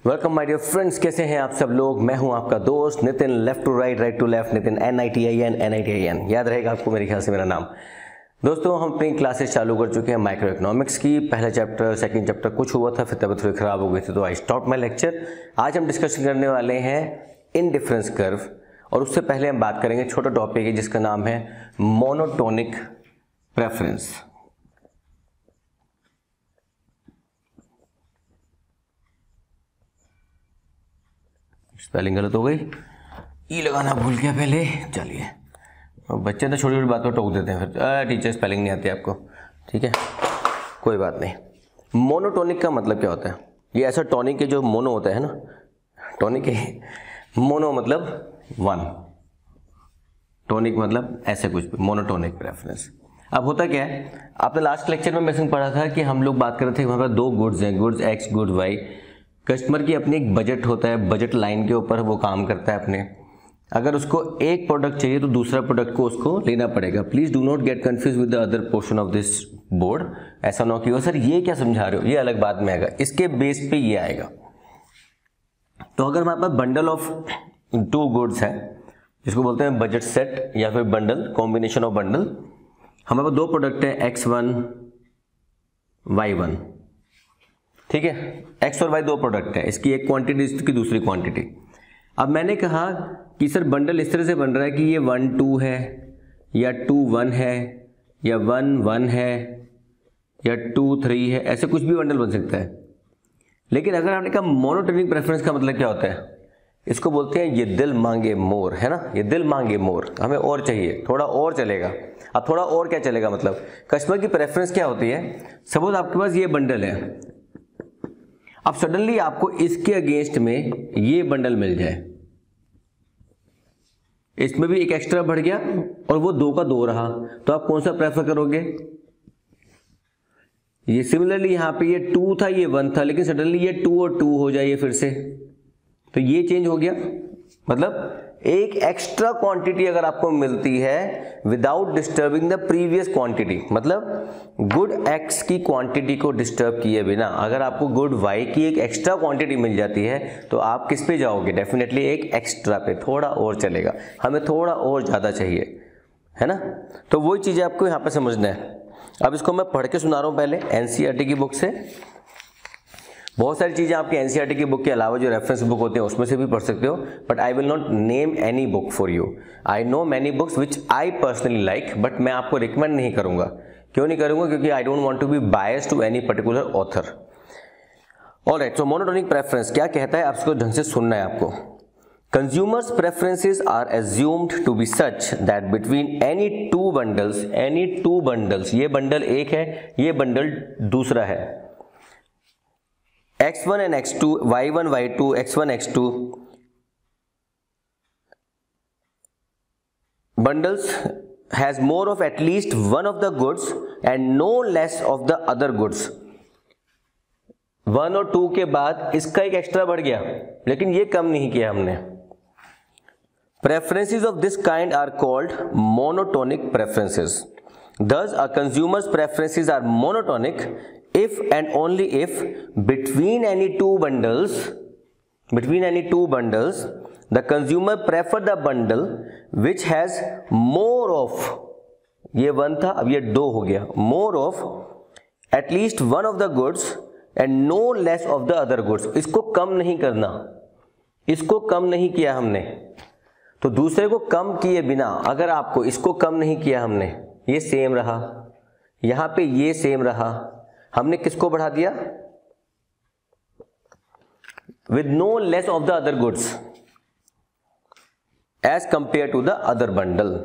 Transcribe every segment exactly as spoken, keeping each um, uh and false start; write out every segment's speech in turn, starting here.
Welcome my dear friends, कैसे हैं आप सब लोग। मैं हूं आपका दोस्त Nitin, left to right, right to left, Nitin, N I T I N, N I T I N, याद रहेगा आपको मेरे ख्याल से मेरा नाम। दोस्तों, हम अपनी क्लासेस चालू कर चुके हैं माइक्रो इकोनॉमिक्स की। पहला चैप्टर, सेकंड चैप्टर कुछ हुआ था, फिर तबीयत थोड़ी खराब हो गई थी, तो आई स्टॉप माय लेक्चर। आज हम डिस्कशन करने वाले हैं इनडिफरेंस कर्व, और उससे पहले हम बात करेंगे छोटा टॉपिक है जिसका नाम है मोनोटोनिक प्रेफरेंस। स्पेलिंग गलत हो गई, ई लगाना भूल गया पहले। चलिए, बच्चे तो छोटी छोटी बात पर टोक देते हैं, फिर टीचर स्पेलिंग नहीं आती आपको, ठीक है, कोई बात नहीं। मोनोटोनिक का मतलब क्या होता है? ये ऐसा टॉनिक है जो मोनो होता है ना, टॉनिक है, मोनो मतलब वन, टॉनिक मतलब ऐसे कुछ भी, मोनोटोनिक प्रेफरेंस। अब होता क्या है, आपने लास्ट लेक्चर में मैंने पढ़ा था कि हम लोग बात कर रहे थे, वहाँ पर दो गुड्स हैं, goods X, good Y. Customer की अपनी एक बजट होता है, बजट लाइन के ऊपर वो काम करता है अपने। अगर उसको एक प्रोडक्ट चाहिए तो दूसरा प्रोडक्ट को उसको लेना पड़ेगा। Please do not get confuse with the other portion of this board. ऐसा ना कि सर ये क्या समझा रहे हो, ये अलग बात में आएगा, इसके बेस पे ये आएगा। तो अगर हमारे पास बंडल ऑफ टू गुड्स है, जिसको बोलते हैं बजट सेट या फिर बंडल, कॉम्बिनेशन ऑफ बंडल, हमारे पास दो प्रोडक्ट है एक्स वन वाई वन, ठीक है, एक्स और वाई दो प्रोडक्ट है, इसकी एक क्वांटिटी, इसकी दूसरी क्वांटिटी। अब मैंने कहा कि सर बंडल इस तरह से बन रहा है कि ये वन टू है, या टू वन है, या वन वन है, या टू थ्री है, ऐसे कुछ भी बंडल बन सकता है। लेकिन अगर आपने कहा मोनोटोनिक प्रेफरेंस का मतलब क्या होता है, इसको बोलते हैं ये दिल मांगे मोर, है ना, ये दिल मांगे मोर, हमें और चाहिए, थोड़ा और चलेगा। अब थोड़ा और क्या चलेगा, मतलब कस्टमर की प्रेफरेंस क्या होती है। सपोज आपके पास ये बंडल है, अब सडनली आपको इसके अगेंस्ट में ये बंडल मिल जाए, इसमें भी एक एक्स्ट्रा बढ़ गया और वो दो का दो रहा, तो आप कौन सा प्रेफर करोगे? ये सिमिलरली यहां पे ये टू था, ये वन था, लेकिन सडनली ये टू और टू हो जाए फिर से, तो ये चेंज हो गया। मतलब एक एक्स्ट्रा क्वांटिटी अगर आपको मिलती है without disturbing the previous quantity, मतलब गुड एक्स की क्वांटिटी को डिस्टर्ब किए बिना अगर आपको गुड वाई की एक एक्स्ट्रा क्वांटिटी मिल जाती है, तो आप किस पे जाओगे? डेफिनेटली एक एक्स्ट्रा पे, थोड़ा और चलेगा, हमें थोड़ा और ज्यादा चाहिए, है ना। तो वही चीज आपको यहाँ पे समझना है। अब इसको मैं पढ़ के सुना रहा हूँ पहले एनसीईआरटी की बुक से। बहुत सारी चीजें आपकी एनसीईआरटी की बुक के अलावा जो रेफरेंस बुक होते हैं उसमें से भी पढ़ सकते हो, but I will not name any book for you. I know many books which I personally like, but मैं आपको रिकमेंड नहीं करूंगा। क्यों नहीं करूंगा? क्योंकि I don't want to be biased to any particular author. Alright, so monotonic preference क्या कहता है, आप इसको ढंग से सुनना है आपको। Consumers' preferences are assumed to be such that between any two bundles, any two bundles, ये बंडल एक है, ये बंडल दूसरा है, X one and X two, Y one, Y two, X one, X two bundles has more of at least one of the goods and no less of the other goods। One और two के बाद इसका एक extra बढ़ गया, लेकिन ये कम नहीं किया हमने। Preferences of this kind are called monotonic preferences. Thus, a consumer's preferences are monotonic if and only if between any two bundles, between any two bundles, the consumer prefer the bundle which has more of, ये one था अब ये दो हो गया, more of at least one of the goods and no less of the other goods। इसको कम नहीं करना, इसको कम नहीं किया हमने, तो दूसरे को कम किए बिना अगर आपको इसको कम नहीं किया हमने, ये सेम रहा, यहां पे ये सेम रहा, हमने किसको बढ़ा दिया? With no less of the other goods as compare to the other bundle.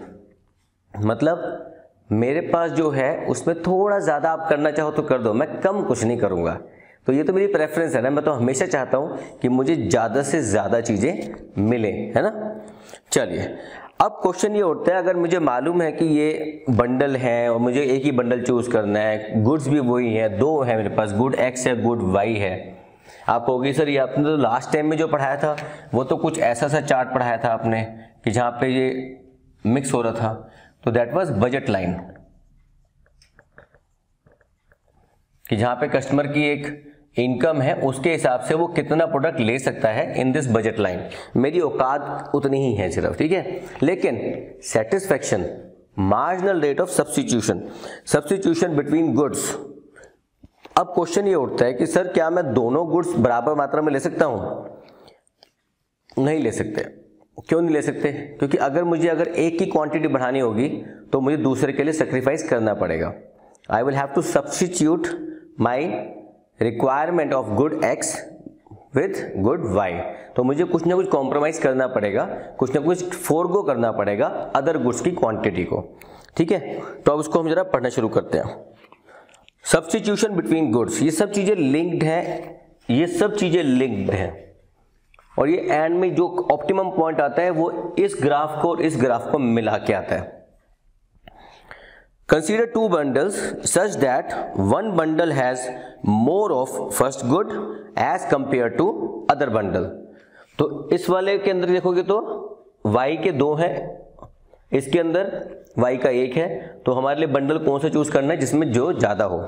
मतलब मेरे पास जो है उसमें थोड़ा ज्यादा आप करना चाहो तो कर दो, मैं कम कुछ नहीं करूंगा। तो ये तो मेरी प्रेफरेंस है ना, मैं तो हमेशा चाहता हूं कि मुझे ज्यादा से ज्यादा चीजें मिले, है ना। चलिए, अब क्वेश्चन ये उठता है, अगर मुझे मालूम है कि ये बंडल है और मुझे एक ही बंडल चूज करना है, गुड्स भी वही है, दो है मेरे पास, गुड एक्स है, गुड वाई है। आप कहोगे सर ये आपने तो लास्ट टाइम में जो पढ़ाया था वो तो कुछ ऐसा सा चार्ट पढ़ाया था आपने कि जहां पे ये मिक्स हो रहा था, तो दैट वाज बजट लाइन, कि जहां पे कस्टमर की एक इनकम है उसके हिसाब से वो कितना प्रोडक्ट ले सकता है इन दिस बजट लाइन। मेरी औकात उतनी ही है सिर्फ, ठीक है। लेकिन satisfaction, marginal rate of substitution, substitution between goods. अब क्वेश्चन ये उठता है कि सर क्या मैं दोनों गुड्स बराबर मात्रा में ले सकता हूं? नहीं ले सकते। क्यों नहीं ले सकते? क्योंकि अगर मुझे अगर एक की क्वांटिटी बढ़ानी होगी तो मुझे दूसरे के लिए सेक्रीफाइस करना पड़ेगा। I will have to substitute my requirement of good X with good Y. तो मुझे कुछ ना कुछ कॉम्प्रोमाइज करना पड़ेगा, कुछ ना कुछ फोरगो करना पड़ेगा अदर गुड्स की क्वांटिटी को, ठीक है। तो अब उसको हम जरा पढ़ना शुरू करते हैं। सब्स्टिट्यूशन बिटवीन गुड्स, ये सब चीजें लिंक्ड हैं, ये सब चीजें लिंक्ड हैं, और ये एंड में जो ऑप्टिमम पॉइंट आता है वो इस ग्राफ को और इस ग्राफ को मिला के आता है। Consider two bundles such that one bundle has more of first good as compared to other bundle। तो इस वाले के अंदर देखोगे तो y के दो हैं, इसके अंदर y का एक है, तो हमारे लिए बंडल कौन सा चूज करना है जिसमें जो ज्यादा हो।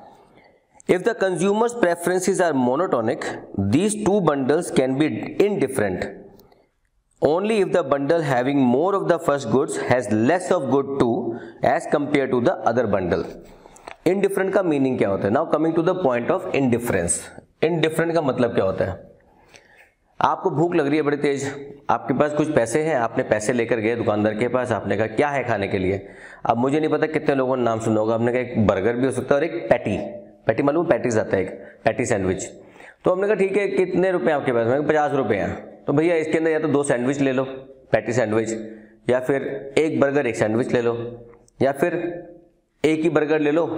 If the consumer's preferences are monotonic, these two bundles can be indifferent only if the bundle having more of the first goods has less of good two as compared to the other bundle। indifferent का meaning क्या होता है? now coming to the point of indifference। indifferent का मतलब क्या होता है? आपको भूख लग रही है बड़ी तेज, आपके पास कुछ पैसे हैं, आपने पैसे लेकर गए दुकानदार के पास, आपने कहा क्या है खाने के लिए। अब मुझे नहीं पता कितने लोगों ने नाम सुना होगा, आपने कहा एक बर्गर भी हो सकता है और एक पैटी, पैटी मालूम पैटीज आता है, एक पैटी सैंडविच। तो हमने कहा ठीक है कितने रुपए आपके पास? मैं पचास रुपए हैं। तो भैया इसके अंदर या तो दो सैंडविच ले लो, पैटी सैंडविच, या फिर एक बर्गर एक सैंडविच ले लो, या फिर एक ही बर्गर ले लो,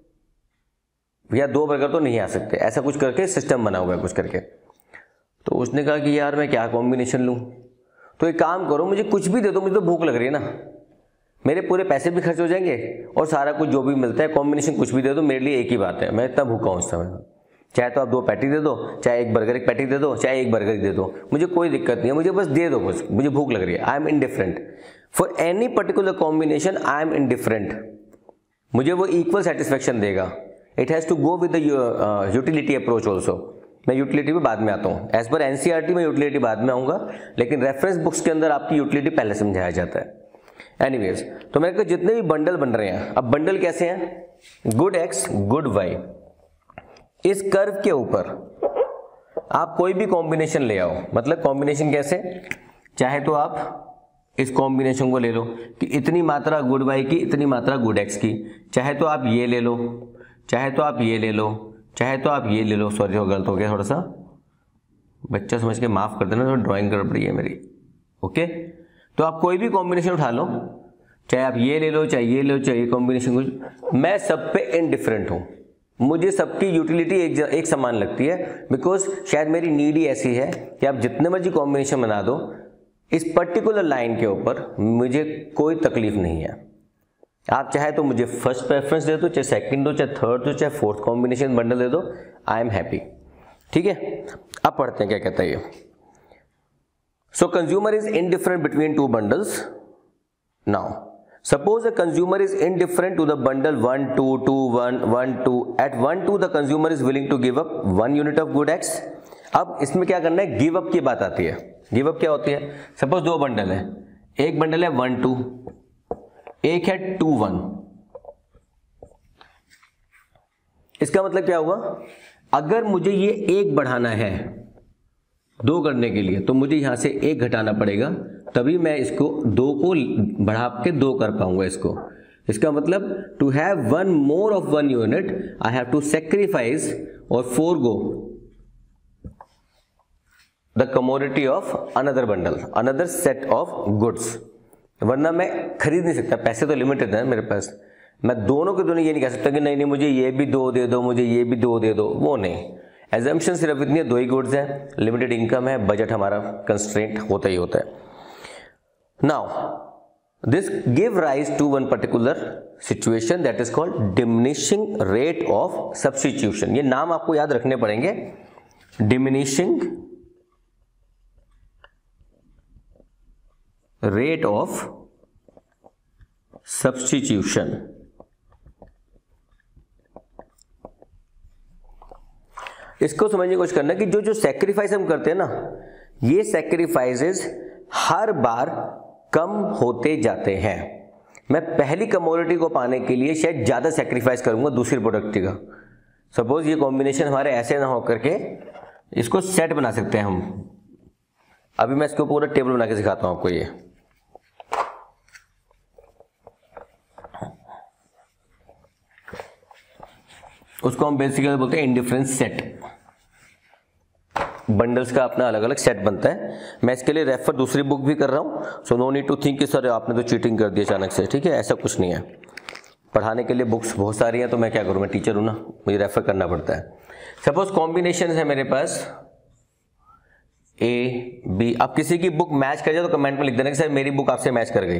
या दो बर्गर तो नहीं आ सकते, ऐसा कुछ करके सिस्टम बना हुआ है कुछ करके। तो उसने कहा कि यार मैं क्या कॉम्बिनेशन लूं? तो एक काम करो, मुझे कुछ भी दे दो, मुझे तो भूख लग रही है ना, मेरे पूरे पैसे भी खर्च हो जाएंगे और सारा कुछ जो भी मिलता है कॉम्बिनेशन कुछ भी दे दो, मेरे लिए एक ही बात है, मैं इतना भूखा हूं इस समय। चाहे तो आप दो पैटी दे दो, चाहे एक बर्गर एक पैटी दे दो, चाहे एक बर्गर दे दो, मुझे कोई दिक्कत नहीं है, मुझे बस दे दो कुछ, मुझे भूख लग रही है। I am indifferent for any particular combination, I am indifferent, मुझे वो इक्वल सेटिस्फेक्शन देगा। It has to go with the utility approach also. मैं यूटिलिटी पे बाद में आता हूँ, एज पर एनसीईआरटी में यूटिलिटी बाद में आऊंगा, लेकिन रेफरेंस बुक्स के अंदर आपकी यूटिलिटी पहले समझाया जाता है। एनीवेज, तो मैंने कहा जितने भी बंडल बन रहे हैं, अब बंडल कैसे हैं? Good X good Y. इस कर्व के ऊपर आप कोई भी कॉम्बिनेशन ले आओ, मतलब कॉम्बिनेशन कैसे? चाहे तो आप इस कॉम्बिनेशन को ले लो कि इतनी मात्रा गुड वाई की, इतनी मात्रा गुड एक्स की, चाहे तो आप ये ले लो, चाहे तो आप ये ले लो, चाहे तो आप ये ले लो। सॉरी वो गलत हो गया थोड़ा सा, बच्चा समझ के माफ कर देना, थोड़ा ड्राइंग कर पड़ी है मेरी। ओके, तो आप कोई भी कॉम्बिनेशन उठा लो, चाहे आप ये ले लो, चाहे ये लो, चाहे ये कॉम्बिनेशन कुछ, मैं सब पे इनडिफरेंट हूं, मुझे सबकी यूटिलिटी एक, एक समान लगती है, बिकॉज शायद मेरी नीड ही ऐसी है कि आप जितने मर्जी कॉम्बिनेशन बना दो, इस पर्टिकुलर लाइन के ऊपर मुझे कोई तकलीफ नहीं है। आप चाहे तो मुझे फर्स्ट प्रेफरेंस दे दो, चाहे सेकंड दो, चाहे थर्ड दो, चाहे फोर्थ कॉम्बिनेशन बंडल दे दो, आई एम हैप्पी। ठीक है, अब पढ़ते हैं क्या कहता है ये। So consumer is indifferent between two bundles. Now suppose a consumer is indifferent to the bundle one two two one one two, at one two the consumer is willing to give up one unit of good x। अब इसमें क्या करना है? Give up की बात आती है। Give up क्या होती है? सपोज दो बंडल है, एक बंडल है वन टू, एक है टू वन। इसका मतलब क्या हुआ? अगर मुझे ये एक बढ़ाना है दो करने के लिए, तो मुझे यहां से एक घटाना पड़ेगा, तभी मैं इसको दो को बढ़ा के दो कर पाऊंगा इसको। इसका मतलब to have one more of one unit I have to sacrifice और forgo the commodity of another bundle, another set of goods, वरना मैं खरीद नहीं सकता, पैसे तो लिमिटेड है मेरे पास। मैं दोनों के दोनों ये नहीं कह सकता कि नहीं नहीं मुझे ये भी दो दे दो, मुझे ये भी दो दे दो, वो नहीं। एजम्पशन सिर्फ इतनी है, दो ही गुड्स हैं, लिमिटेड इनकम है, बजट हमारा कंस्ट्रेंट होता ही होता है। Now this give rise to one particular situation that is called diminishing rate of substitution. ये नाम आपको याद रखने पड़ेंगे, डिमिनिशिंग रेट ऑफ सब्स्टिट्यूशन। इसको समझने की कोशिश करना कि जो जो सेक्रीफाइस हम करते हैं ना, ये सेक्रीफाइसेस हर बार कम होते जाते हैं। मैं पहली कमोडिटी को पाने के लिए शायद ज्यादा सेक्रीफाइस करूंगा दूसरी प्रोडक्ट का। सपोज ये कॉम्बिनेशन हमारे ऐसे ना होकर के इसको सेट बना सकते हैं हम। अभी मैं इसके ऊपर टेबल बना के सिखाता हूं आपको। ये उसको हम बेसिकली बोलते हैं इंडिफरेंस सेट। बंडल्स का अपना अलग अलग सेट बनता है। मैं इसके लिए रेफर दूसरी बुक भी कर रहा हूं, so no need to think कि सर आपने तो चीटिंग कर दी अचानक से। ठीक है, ऐसा कुछ नहीं है। पढ़ाने के लिए बुक्स बहुत सारी हैं, तो मैं क्या करूं, मैं टीचर हूं ना, मुझे रेफर करना पड़ता है। सपोज कॉम्बिनेशन है मेरे पास ए बी। अब किसी की बुक मैच कर जाए तो कमेंट में लिख देना कि सर मेरी बुक आपसे मैच कर गई।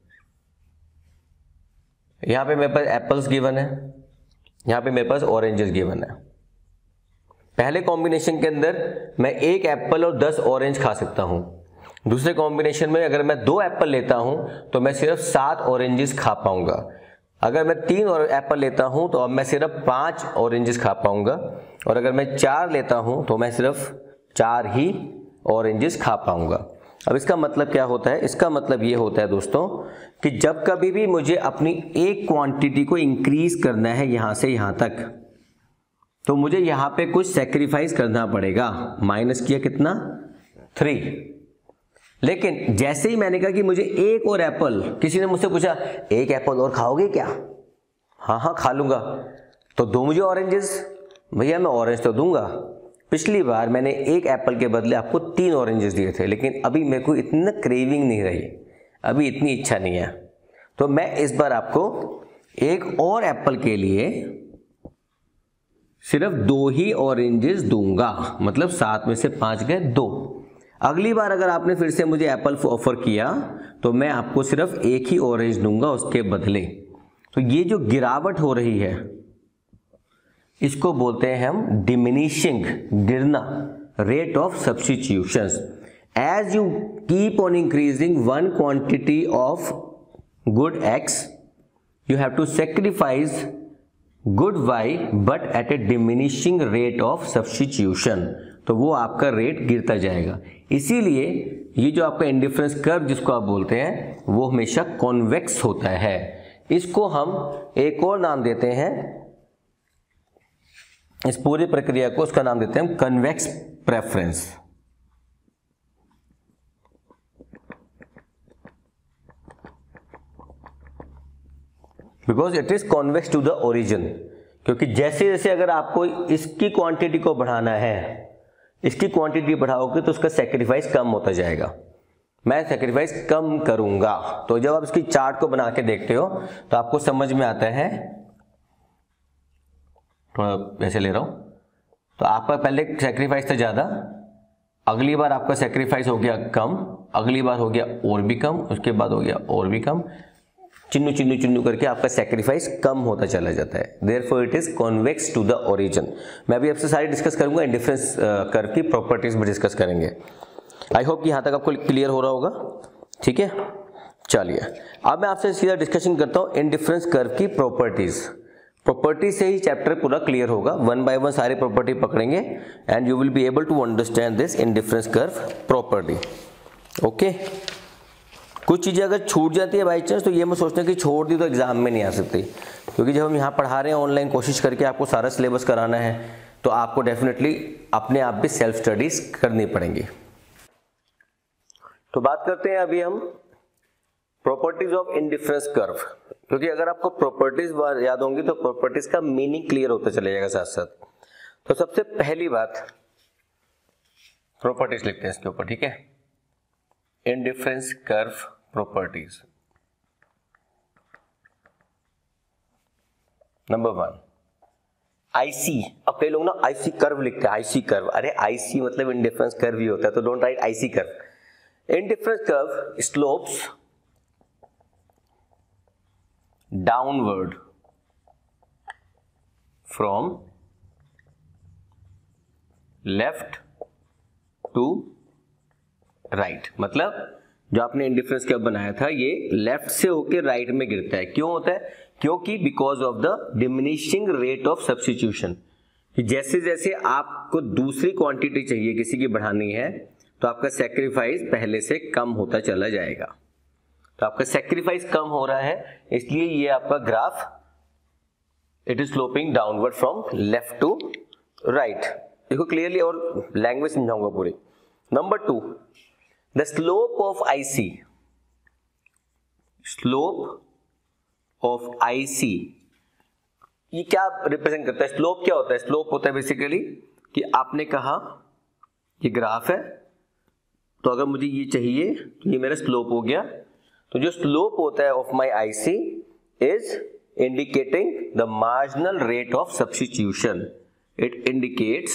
यहां पे मेरे पास एप्पल्स गिवन है, यहां पे मेरे पास ऑरेंजेस गिवन है। पहले कॉम्बिनेशन के अंदर मैं एक एप्पल और दस ऑरेंज खा सकता हूं। दूसरे कॉम्बिनेशन में अगर मैं दो एप्पल लेता हूं तो मैं सिर्फ सात ऑरेंजेस खा पाऊंगा। अगर मैं तीन और एप्पल लेता हूं तो अब मैं सिर्फ पांच ऑरेंजेस खा पाऊंगा, और अगर मैं चार लेता हूं तो मैं सिर्फ चार ही ऑरेंजेस खा पाऊंगा। अब इसका मतलब क्या होता है? इसका मतलब ये होता है दोस्तों कि जब कभी भी मुझे अपनी एक क्वांटिटी को इंक्रीज करना है यहां से यहां तक, तो मुझे यहां पे कुछ सेक्रीफाइस करना पड़ेगा। माइनस किया कितना? थ्री। लेकिन जैसे ही मैंने कहा कि मुझे एक और एप्पल, किसी ने मुझसे पूछा एक एप्पल और खाओगे क्या? हाँ हाँ खा लूंगा। तो दो मुझे ऑरेंजेस। भैया मैं ऑरेंज तो दूंगा। पिछली बार मैंने एक एप्पल के बदले आपको तीन ऑरेंजेस दिए थे, लेकिन अभी मेरे को इतना क्रेविंग नहीं रही, अभी इतनी इच्छा नहीं है, तो मैं इस बार आपको एक और एप्पल के लिए सिर्फ दो ही ऑरेंजेस दूंगा। मतलब सात में से पांच गए दो। अगली बार अगर आपने फिर से मुझे एप्पल ऑफर किया तो मैं आपको सिर्फ एक ही ऑरेंज दूंगा उसके बदले। तो ये जो गिरावट हो रही है इसको बोलते हैं हम डिमिनिशिंग, गिरना, rate of substitutions. As you keep on increasing one quantity of good X, you have to sacrifice good Y but at a diminishing rate of substitution. तो वो आपका रेट गिरता जाएगा। इसीलिए ये जो आपका इंडिफरेंस कर्व जिसको आप बोलते हैं वो हमेशा कॉन्वेक्स होता है। इसको हम एक और नाम देते हैं, इस पूरी प्रक्रिया को उसका नाम देते हैं convex preference. Because it is convex to the origin. क्योंकि जैसे जैसे अगर आपको इसकी क्वांटिटी को बढ़ाना है, इसकी क्वांटिटी बढ़ाओगे तो उसका सेक्रीफाइस कम होता जाएगा। मैं सेक्रीफाइस कम करूंगा। तो जब आप इसकी चार्ट को बना के देखते हो तो आपको समझ में आता है, थोड़ा वैसे ले रहा हूं, तो आपका पहले सेक्रीफाइस था ज्यादा, अगली बार आपका सेक्रीफाइस हो गया कम, अगली बार हो गया और भी कम, उसके बाद हो गया और भी कम, चिन्नू चिन्नू चिन्नू करके आपका सेक्रीफाइस कम होता चला जाता है। Therefore it is convex to the origin. मैं भी आपसे सारी डिस्कस करूंगा, इंडिफरेंस कर्व की प्रॉपर्टीज भी डिस्कस करेंगे। आई होप कि यहां तक आपको क्लियर हो रहा होगा। ठीक है, चलिए अब मैं आपसे सीधा डिस्कशन करता हूं इंडिफरेंस कर्व की प्रॉपर्टीज। प्रॉपर्टी से ही चैप्टर पूरा क्लियर होगा। वन बाय वन सारी प्रॉपर्टी पकड़ेंगे and you will be able to understand this indifference curve property. Okay, कुछ चीजें अगर छूट जाती है बाई चांस तो ये मैं सोचता हूँ कि छोड़ दी तो एग्जाम में नहीं आ सकती, क्योंकि जब हम यहाँ पढ़ा रहे हैं ऑनलाइन कोशिश करके आपको सारा सिलेबस कराना है तो आपको डेफिनेटली अपने आप भी सेल्फ स्टडीज करनी पड़ेंगी। तो बात करते हैं अभी हम प्रॉपर्टीज ऑफ इंडिफरेंस कर्व, क्योंकि अगर आपको प्रॉपर्टीज याद होंगी तो प्रॉपर्टीज का मीनिंग क्लियर होता चला जाएगा साथ साथ। तो सबसे पहली बात प्रॉपर्टीज लिखते हैं इसके ऊपर। ठीक है, indifference curve properties. Number one, IC. अब कई लोग ना आईसी कर्व लिखते हैं, आईसी कर्व। अरे आईसी मतलब इंडिफरेंस कर्व ही होता है, तो don't write IC curve. Indifference curve slopes downward from left to right. मतलब जो आपने इंडिफरेंस कर्व बनाया था ये लेफ्ट से होकर राइट में गिरता है। क्यों होता है? क्योंकि because of the diminishing rate of substitution. कि जैसे जैसे आपको दूसरी क्वांटिटी चाहिए किसी की बढ़ानी है तो आपका सेक्रीफाइस पहले से कम होता चला जाएगा। तो आपका सेक्रीफाइस कम हो रहा है, इसलिए ये आपका graph it is sloping downward from left to right. देखो क्लियरली, और लैंग्वेज समझाऊंगा पूरी। Number two, the slope of IC, slope of IC ये क्या रिप्रेजेंट करता है? स्लोप क्या होता है? स्लोप होता है बेसिकली कि आपने कहा ये ग्राफ है, तो अगर मुझे ये चाहिए तो ये मेरा स्लोप हो गया। तो जो स्लोप होता है of my IC is indicating the marginal rate of substitution. It indicates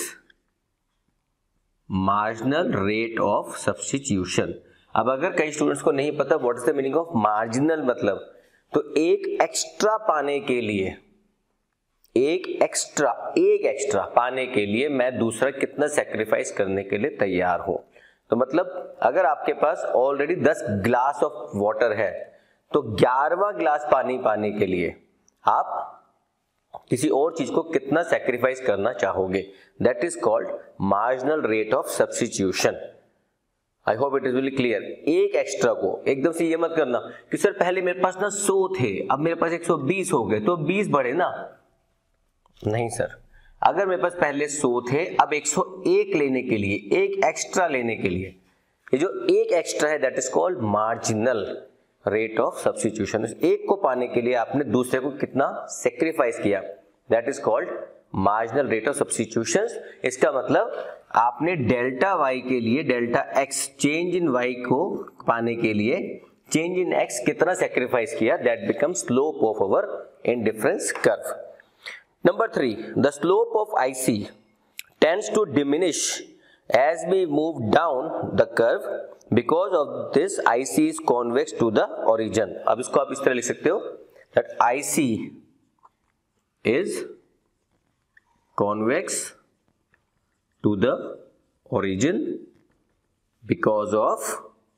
marginal rate of substitution. अब अगर कई स्टूडेंट्स को नहीं पता what is the meaning of marginal मतलब, तो एक एक्स्ट्रा पाने के लिए एक एक्स्ट्रा एक एक्स्ट्रा पाने के लिए मैं दूसरा कितना सेक्रीफाइस करने के लिए तैयार हूं। तो मतलब अगर आपके पास ऑलरेडी दस ग्लास ऑफ वाटर है तो ग्यारहवां ग्लास पानी पाने के लिए आप किसी और चीज को कितना सेक्रीफाइस करना चाहोगे, that is called marginal rate of substitution. I hope it is very clear. एक एक्स्ट्रा को एकदम से ये मत करना कि सर पहले मेरे पास ना सौ थे, अब मेरे पास एक सौ बीस हो गए तो बीस बढ़े ना। नहीं सर, अगर मेरे पास पहले सौ थे, अब एक सौ एक लेने के लिए, एक एक्स्ट्रा लेने के लिए, ये जो एक एक्स्ट्रा है that is called marginal rate of substitution. एक को पाने के लिए आपने दूसरे को कितना सेक्रीफाइस किया, that is called marginal rate of substitution. इसका मतलब आपने डेल्टा वाई के लिए, delta X change in Y को पाने के लिए चेंज इन एक्स कितना सेक्रीफाइस किया, that becomes slope of our indifference curve. Number three, the slope of I C tends to diminish as we move down the curve because of this I C is convex to the origin. अब इसको आप इस तरह लिख सकते हो that I C is convex to the origin because of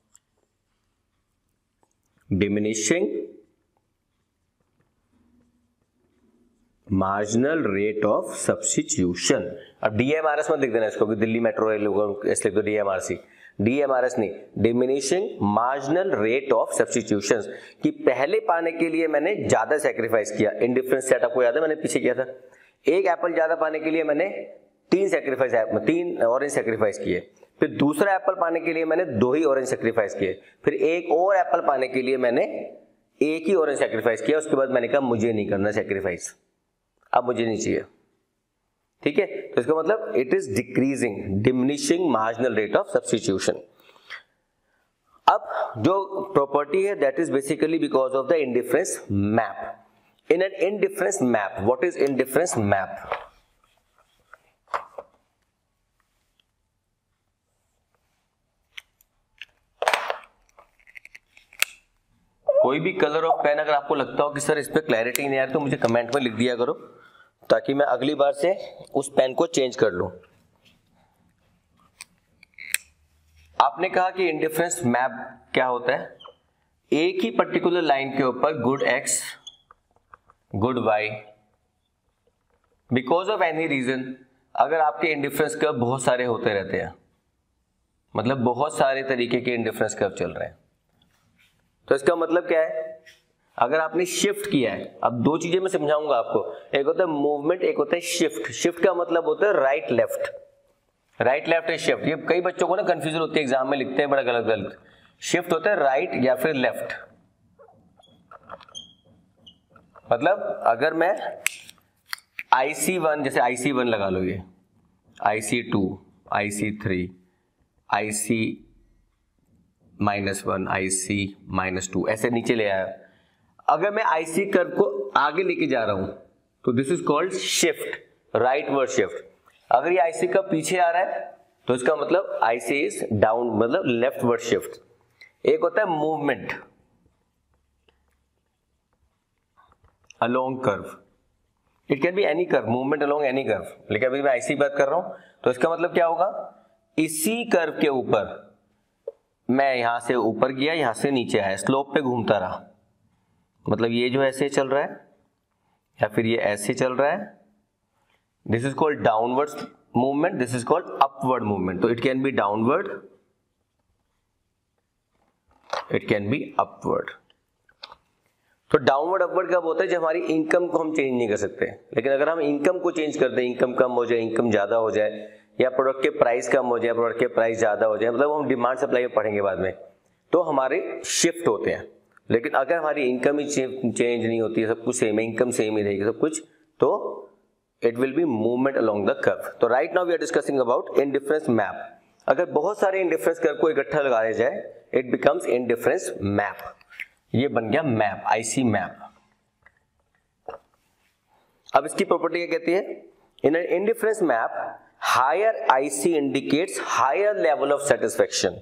diminishing marginal rate of substitution. अब DMRS मत लिख देना इसको कि दिल्ली मेट्रो रेल ऐसे लिख दो डीएमआरसी, डीएमआरएस नहीं, diminishing marginal rate of substitutions. कि पहले पाने के लिए मैंने ज्यादा सेक्रीफाइस किया, इंडिफरेंस सेट आपको याद है मैंने पीछे किया था, एक एप्पल ज्यादा पाने के लिए मैंने तीन सेक्रीफाइस तीन ऑरेंज सेक्रीफाइस किए, फिर दूसरा एप्पल पाने के लिए मैंने दो ही ऑरेंज सेक्रीफाइस किए, फिर एक और एप्पल पाने के लिए मैंने एक ही ऑरेंज सेक्रीफाइस किया। उसके बाद मैंने कहा मुझे नहीं करना सेक्रीफाइस, अब मुझे नहीं चाहिए। ठीक है, तो इसका मतलब it is decreasing, diminishing marginal rate of substitution. अब जो प्रॉपर्टी है that is basically because of the indifference map. In an indifference map, what is indifference map? कोई भी कलर ऑफ पेन अगर आपको लगता हो कि सर इस पे क्लैरिटी नहीं आ रही तो मुझे कमेंट में लिख दिया करो ताकि मैं अगली बार से उस पेन को चेंज कर लूं। आपने कहा कि इंडिफरेंस मैप क्या होता है? एक ही पर्टिकुलर लाइन के ऊपर good X, good Y, because of any reason अगर आपके इंडिफरेंस कर्व बहुत सारे होते रहते हैं, मतलब बहुत सारे तरीके के इंडिफरेंस कर्व चल रहे हैं, तो इसका मतलब क्या है? अगर आपने शिफ्ट किया है, अब दो चीजें मैं समझाऊंगा आपको, एक होता है मूवमेंट, एक होता है शिफ्ट। शिफ्ट का मतलब होता है राइट लेफ्ट, राइट लेफ्ट है शिफ्ट। ये कई बच्चों को ना कंफ्यूजन होती है, एग्जाम में लिखते हैं बड़ा गलत गलत। शिफ्ट होता है राइट या फिर लेफ्ट। मतलब अगर मैं आई सी वन, जैसे आई सी वन लगा लो, ये I C two, I C three, I C minus one, I C minus two, ऐसे नीचे ले आया। अगर मैं आईसी कर्व को आगे लेके जा रहा हूं तो this is called shift, rightward shift. अगर ये आईसी कर्व पीछे आ रहा है तो इसका मतलब आईसी इज डाउन, मतलब लेफ्ट वर्ड शिफ्ट। एक होता है movement along curve, it can be any curve, movement along any curve, लेकिन अभी मैं आईसी बात कर रहा हूं तो इसका मतलब क्या होगा? इसी कर्व के ऊपर मैं यहां से ऊपर गया, यहां से नीचे आया, स्लोप पे घूमता रहा। मतलब ये जो ऐसे चल रहा है या फिर ये ऐसे चल रहा है, this is called downward movement, this is called upward movement. तो it can be downward, it can be upward. तो डाउनवर्ड अपवर्ड कब होता है? जब हमारी इनकम को हम चेंज नहीं कर सकते. लेकिन अगर हम इनकम को चेंज कर दें, इनकम कम हो जाए, इनकम ज्यादा हो जाए, या प्रोडक्ट के प्राइस कम हो जाए, प्रोडक्ट के प्राइस ज्यादा हो जाए, मतलब हम डिमांड सप्लाई में पढ़ेंगे बाद में, तो हमारे शिफ्ट होते हैं. लेकिन अगर हमारी इनकम ही चेंज नहीं होती है, सब कुछ सेम है, इनकम सेम ही रहेगी सब कुछ, तो it will be movement along the curve. तो right now we are discussing about indifference map. अगर बहुत सारे इंडिफरेंस कर्व को इकट्ठा लगाया जाए, इट बिकम्स इंडिफरेंस मैप. ये बन गया मैप, आईसी मैप. अब इसकी प्रॉपर्टी क्या कहती है? In an indifference map, higher IC indicates higher level of satisfaction.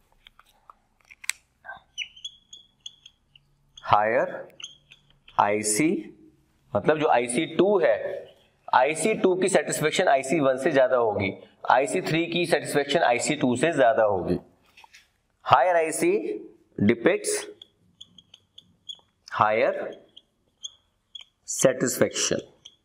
Higher IC मतलब जो आई सी टू है, आई सी टू की सेटिस्फेक्शन आई सी वन से ज्यादा होगी, आई सी थ्री की सेटिस्फेक्शन आई सी टू से ज्यादा होगी. Higher IC depicts higher satisfaction.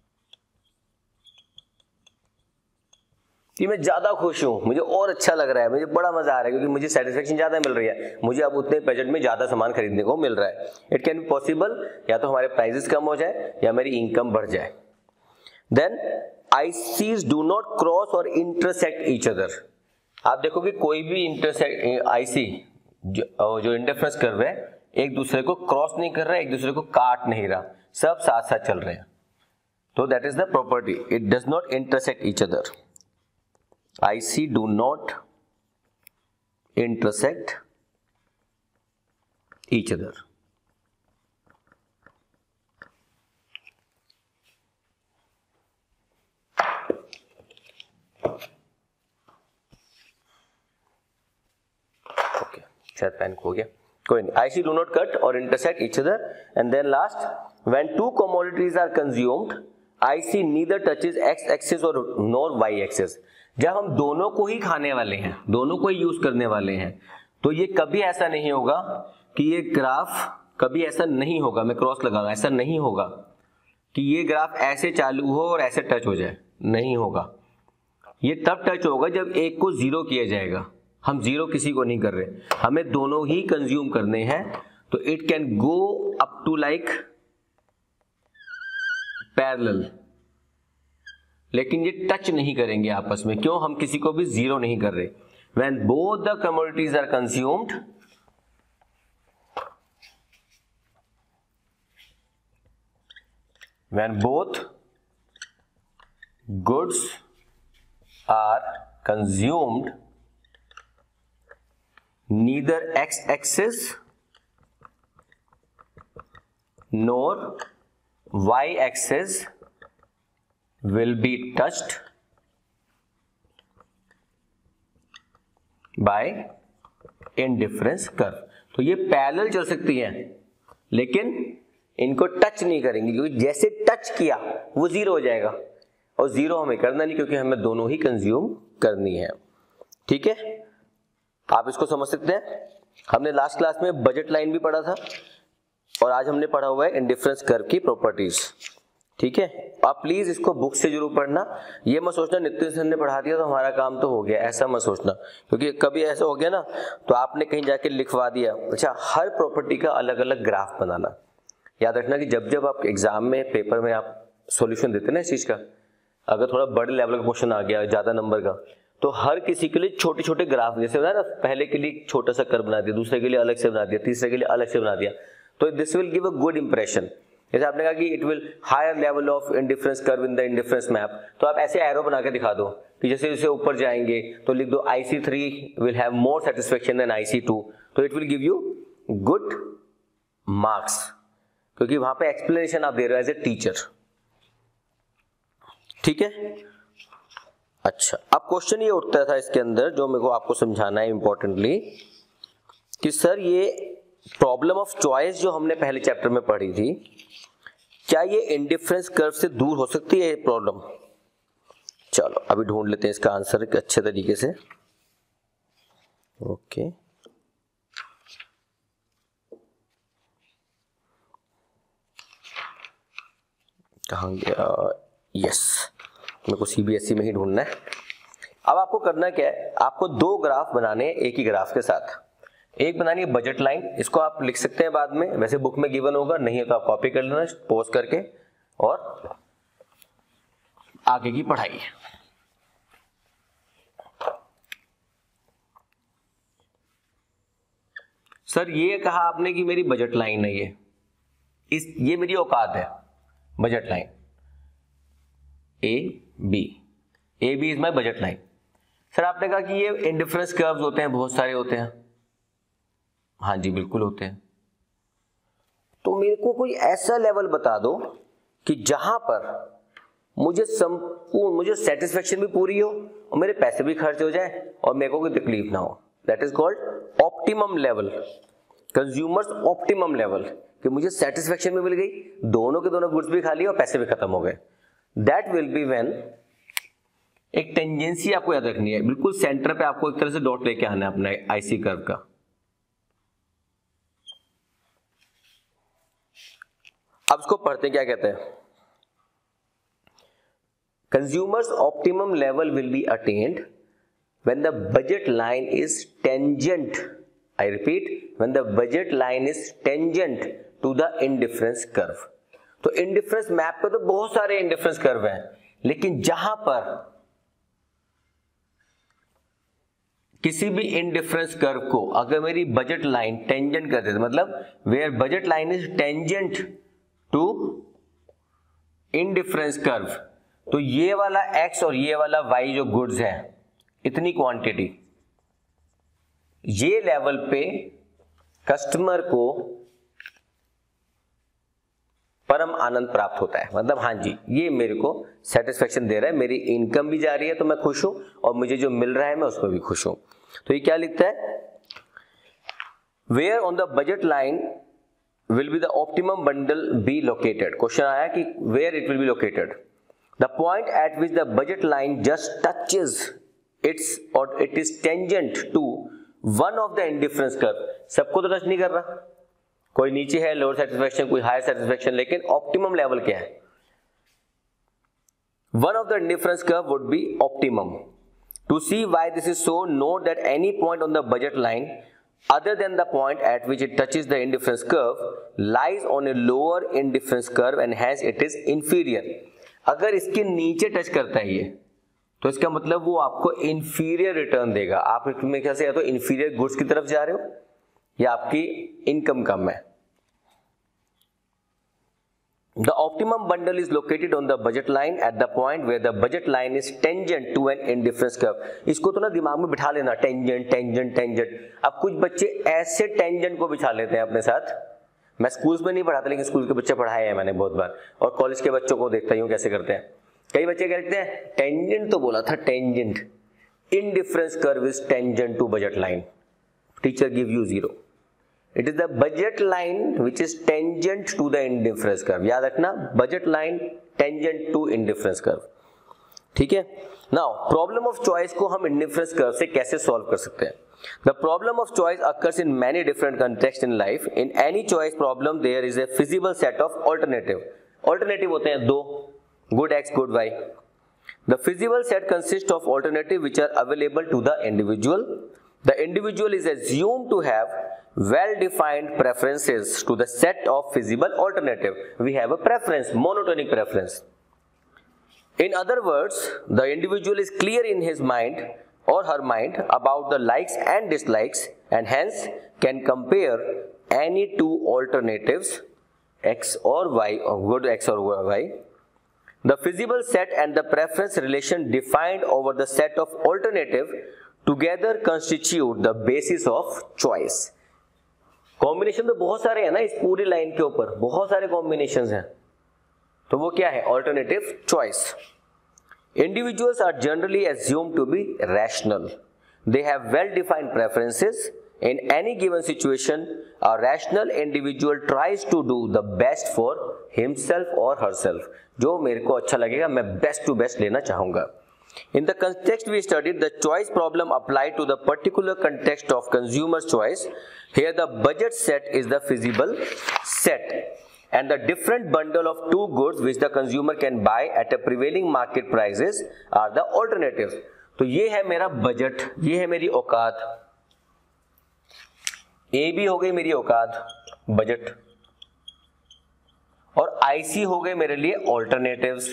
कि मैं ज्यादा खुश हूं, मुझे और अच्छा लग रहा है, मुझे बड़ा मजा आ रहा है क्योंकि मुझे सेटिस्फेक्शन ज्यादा मिल रही है, मुझे अब उतने बजट में ज्यादा सामान खरीदने को मिल रहा है. इट कैन बी पॉसिबल, या तो हमारे प्राइसेस कम हो जाए या मेरी इनकम बढ़ जाए. Then ICs do not cross और इंटरसेक्ट ईच अदर. आप देखो कि कोई भी इंटरसेक्ट आईसी जो, जो इंटरफेरेंस कर्व है, एक दूसरे को क्रॉस नहीं कर रहा है, एक दूसरे को काट नहीं रहा, सब साथ साथ चल रहे हैं. तो that is the property, it does not intersect each other. I C do not intersect each other. Okay, शायद पेन खो गया, कोई नहीं. I C do not cut or intersect each other. And then last, when two commodities are consumed, I C neither touches x axis or nor y axis. जब हम दोनों को ही खाने वाले हैं, दोनों को ही यूज करने वाले हैं, तो ये कभी ऐसा नहीं होगा कि ये ग्राफ, कभी ऐसा नहीं होगा, मैं क्रॉस लगा रहा हूं, ऐसा नहीं होगा कि ये ग्राफ ऐसे चालू हो और ऐसे टच हो जाए, नहीं होगा. ये तब टच होगा जब एक को जीरो किया जाएगा. हम जीरो किसी को नहीं कर रहे, हमें दोनों ही कंज्यूम करने हैं. तो it can go up to like parallel, लेकिन ये टच नहीं करेंगे आपस में. क्यों? हम किसी को भी जीरो नहीं कर रहे. When both the commodities are consumed, when both goods are consumed, neither x-axis nor y-axis will be touched by indifference curve. तो ये पैरेलल चल सकती हैं, लेकिन इनको टच नहीं करेंगे, क्योंकि जैसे टच किया वो जीरो हो जाएगा, और जीरो हमें करना नहीं, क्योंकि हमें दोनों ही कंज्यूम करनी है. ठीक है, आप इसको समझ सकते हैं. हमने लास्ट क्लास में बजट लाइन भी पढ़ा था, और आज हमने पढ़ा हुआ है इंडिफरेंस कर्व की प्रॉपर्टीज. ठीक है, आप प्लीज इसको बुक से जरूर पढ़ना. ये मत सोचना नितिन सर ने पढ़ा दिया तो हमारा काम तो हो गया, ऐसा मत सोचना, क्योंकि कभी ऐसा हो गया ना तो आपने कहीं जाके लिखवा दिया. अच्छा, हर प्रॉपर्टी का अलग अलग ग्राफ बनाना. याद रखना कि जब जब आप एग्जाम में, पेपर में आप सॉल्यूशन देते ना इस चीज का, अगर थोड़ा बड़े लेवल का क्वेश्चन आ गया ज्यादा नंबर का, तो हर किसी के लिए छोटे छोटे ग्राफ, जैसे होता है ना, पहले के लिए छोटा सा कर्व बना दिया, दूसरे के लिए अलग से बना दिया, तीसरे के लिए अलग से बना दिया, तो this will give a good impression. जैसे आपने कहा कि it will higher level of indifference curve in the indifference map, तो आप ऐसे एरो बना के दिखा दो कि जैसे जैसे ऊपर जाएंगे तो लिख दो I C three will have more satisfaction than I C two, तो it will give you good marks, क्योंकि वहां पे एक्सप्लेनेशन आप दे रहे हो एज ए टीचर. ठीक है, अच्छा, अब क्वेश्चन ये उठता था इसके अंदर, जो मेरे को आपको समझाना है इंपॉर्टेंटली, कि सर ये प्रॉब्लम ऑफ चॉइस जो हमने पहले चैप्टर में पढ़ी थी, क्या ये इंडिफरेंस कर्व से दूर हो सकती है ये प्रॉब्लम? चलो अभी ढूंढ लेते हैं इसका आंसर एक अच्छे तरीके से. ओके, कहाँ गया? यस, मेरे को सीबीएसई में ही ढूंढना है। अब आपको करना क्या है, आपको दो ग्राफ बनाने हैं एक ही ग्राफ के साथ। एक बनानी है बजट लाइन, इसको आप लिख सकते हैं बाद में, वैसे बुक में गिवन होगा, नहीं है तो आप कॉपी कर लेना पॉज करके, और आगे की पढ़ाई। सर ये कहा आपने कि मेरी बजट लाइन है, ये इस ये मेरी औकात है budget line, A B, A B is my budget line. Sir आपने कहा कि ये इंडिफरेंस कर्व्स होते हैं, बहुत सारे होते हैं। हाँ जी बिल्कुल होते हैं। तो मेरे को कोई ऐसा लेवल बता दो कि जहां पर मुझे संपूर्ण, मुझे सेटिस्फेक्शन भी पूरी हो और मेरे पैसे भी खर्च हो जाए और मेरे को कोई तकलीफ ना हो। That is called optimum level, consumers optimum level, कि मुझे सेटिस्फेक्शन भी मिल गई, दोनों के दोनों गुड्स भी खा लिए और पैसे भी खत्म हो गए। दैट विल बी व्हेन, एक टेंजेंसी आपको याद रखनी है, बिल्कुल सेंटर पे आपको एक तरह से डॉट लेके आना है अपना आईसी कर्व का। अब इसको पढ़ते हैं, क्या कहते हैं, consumers optimum level will be attained when the budget line is tangent, I repeat, when the budget line is tangent to the indifference curve। तो indifference मैप पे तो बहुत सारे indifference curve हैं, लेकिन जहां पर किसी भी indifference curve को अगर मेरी budget line tangent कर देते, मतलब where budget line is tangent to indifference curve, तो ये वाला x और ये वाला y जो गुड्स है, इतनी क्वांटिटी, ये लेवल पे कस्टमर को परम आनंद प्राप्त होता है। मतलब हाँ जी ये मेरे को सेटिस्फेक्शन दे रहा है, मेरी इनकम भी जा रही है तो मैं खुश हूं, और मुझे जो मिल रहा है मैं उसमें भी खुश हूं। तो ये क्या लिखता है, where on the budget line will be the optimum bundle be located. Question आया कि where it will be located, the point at which the budget line just touches It's or it is tangent to one of the indifference curve। सबको तो touch नहीं कर रहा, कोई नीचे है लोअर सेटिस्फेक्शन, कोई हायर सेटिस्फेक्शन, लेकिन ऑप्टिमम लेवल क्या है, one of the indifference curve would be optimum। To see why this is so, note that any point on the budget line other than the point at which it touches the indifference curve lies on a lower indifference curve and hence it is inferior। अगर इसके नीचे touch करता है ये, तो इसका मतलब वो आपको इंफीरियर रिटर्न देगा। आप मेरे ख्याल से या तो इंफीरियर गुड्स की तरफ जा रहे हो या आपकी इनकम कम है। The optimum bundle is located on the budget line at the point where the budget line is tangent to an indifference curve. इसको तो ना दिमाग में बिठा लेना, टेंजेंट टेंजेंट टेंजेंट। अब कुछ बच्चे ऐसे टेंजेंट को बिठा लेते हैं अपने साथ, मैं स्कूल्स में नहीं पढ़ाता लेकिन स्कूल के बच्चे पढ़ाए हैं मैंने बहुत बार, और कॉलेज के बच्चों को देखता हूं कैसे करते हैं। कई बच्चे कहते हैं टेंजेंट तो बोला था, tangent, indifference curve is tangent to budget line, teacher give you zero. It is the budget line which is tangent to the indifference curve. याद रखना, budget line tangent to indifference curve, ठीक है। Now problem of choice को हम indifference curve से कैसे solve कर सकते हैं। The problem of choice occurs in many different contexts in life. In any choice problem, there is a feasible set of alternative. Alternative होते हैं दो, good x, good y. The feasible set consists of alternative which are available to the individual. The individual is assumed to have well-defined preferences to the set of feasible alternative. We have a preference, monotonic preference. In other words, the individual is clear in his mind or her mind about the likes and dislikes and hence can compare any two alternatives x or y, or good x or y. The feasible set and the preference relation defined over the set of alternative together constitute the basis of choice. Combination तो बहुत सारे हैं ना इस पूरी line के ऊपर, बहुत सारे कॉम्बिनेशंस हैं, तो वो क्या है, alternative choice. Individuals are generally assumed to be rational. They have well-defined preferences. In any given situation, a rational individual tries to do the best for himself or herself. जो मेरे को अच्छा लगेगा मैं best to best लेना चाहूँगा। In the context we studied, the choice problem applied to the particular context of consumer's choice. Here the budget set is the feasible set. and the different bundle of two goods which the consumer can buy at a prevailing market prices are the alternatives. तो ये है मेरा budget, ये है मेरी औकात, ए भी हो गई मेरी औकात बजट, और आईसी हो गए मेरे लिए ऑल्टरनेटिव्स।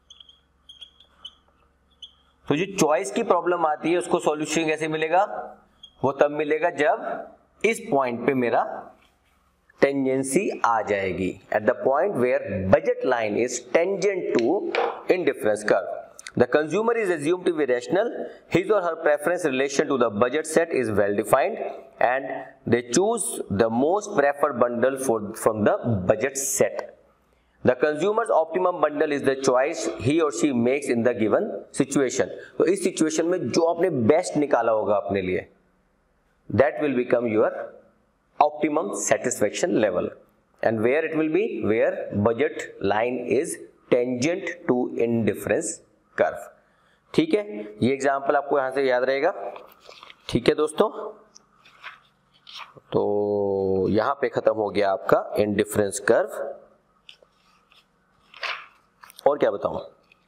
तो जो चॉइस की प्रॉब्लम आती है उसको सॉल्यूशन कैसे मिलेगा? वो तब मिलेगा जब इस पॉइंट पे मेरा टेंजेंसी आ जाएगी, at the point where budget line is tangent to indifference curve. The consumer is assumed to be rational. His or her preference relation to the budget set is well defined, and they choose the most preferred bundle for from the budget set. The consumer's optimum bundle is the choice he or she makes in the given situation. तो इस situation में जो आपने best निकाला होगा अपने लिए, that will become your optimum satisfaction level. And where it will be? Where budget line is tangent to indifference curve. ठीक है, ये एग्जाम्पल आपको यहां से याद रहेगा. ठीक है दोस्तों, तो यहां पे खत्म हो गया आपका इंडिफरेंस कर्व. और क्या बताऊं,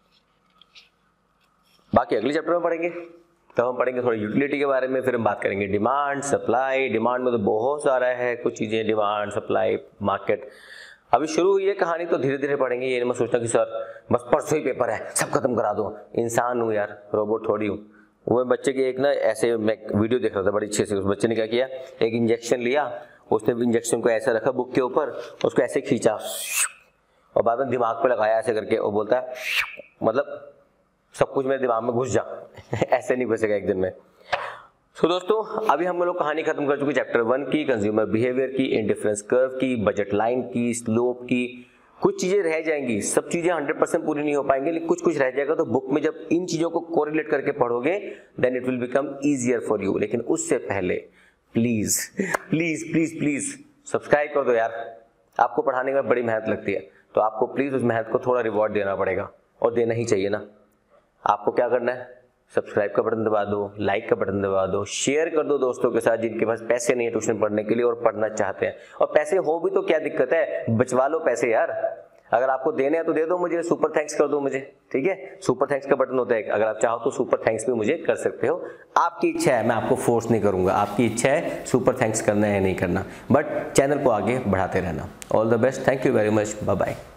बाकी अगले चैप्टर में पढ़ेंगे. तो हम पढ़ेंगे थोड़ी यूटिलिटी के बारे में, फिर हम बात करेंगे डिमांड सप्लाई. डिमांड में तो बहुत सारा है कुछ चीजें, डिमांड सप्लाई मार्केट. अभी शुरू हुई है कहानी, तो धीरे धीरे पढ़ेंगे. ये मैं सोचता कि सर बस परसों ही पेपर है, सब खत्म करा दो. इंसान हूँ यार, रोबोट थोड़ी हूँ. वो बच्चे की एक ना ऐसे मैं वीडियो देख रहा था बड़ी अच्छे से. उस बच्चे ने क्या किया, एक इंजेक्शन लिया, उसने इंजेक्शन को ऐसे रखा बुक के ऊपर, उसको ऐसे खींचा और बाद में दिमाग पे लगाया ऐसे करके. वो बोलता है मतलब सब कुछ मेरे दिमाग में घुस जा. ऐसे नहीं घुसेगा एक दिन में. तो so, दोस्तों अभी हम लोग कहानी खत्म कर चुके चैप्टर वन की, कंज्यूमर बिहेवियर की, इंडिफरेंस कर्व की, बजट लाइन की, स्लोप की. कुछ चीजें रह जाएंगी, सब चीजें हंड्रेड परसेंट पूरी नहीं हो पाएंगी, लेकिन कुछ कुछ रह जाएगा. तो बुक में जब इन चीजों को कोरिलेट करके पढ़ोगे then it will become easier for you. लेकिन उससे पहले please please please please subscribe कर दो यार. आपको पढ़ाने में बड़ी मेहनत लगती है, तो आपको प्लीज उस मेहनत को थोड़ा रिवॉर्ड देना पड़ेगा, और देना ही चाहिए ना. आपको क्या करना है, सब्सक्राइब का बटन दबा दो, लाइक का बटन दबा दो, शेयर कर दो दोस्तों के साथ जिनके पास पैसे नहीं है ट्यूशन पढ़ने के लिए और पढ़ना चाहते हैं. और पैसे हो भी तो क्या दिक्कत है, बचवा लो पैसे यार. अगर आपको देने हैं तो दे दो मुझे, सुपर थैंक्स कर दो मुझे. ठीक है, सुपर थैंक्स का बटन होता है, अगर आप चाहो तो सुपर थैंक्स भी मुझे कर सकते हो. आपकी इच्छा है, मैं आपको फोर्स नहीं करूंगा. आपकी इच्छा है सुपर थैंक्स करना है नहीं करना, बट चैनल को आगे बढ़ाते रहना. All the best, thank you very much, bye bye.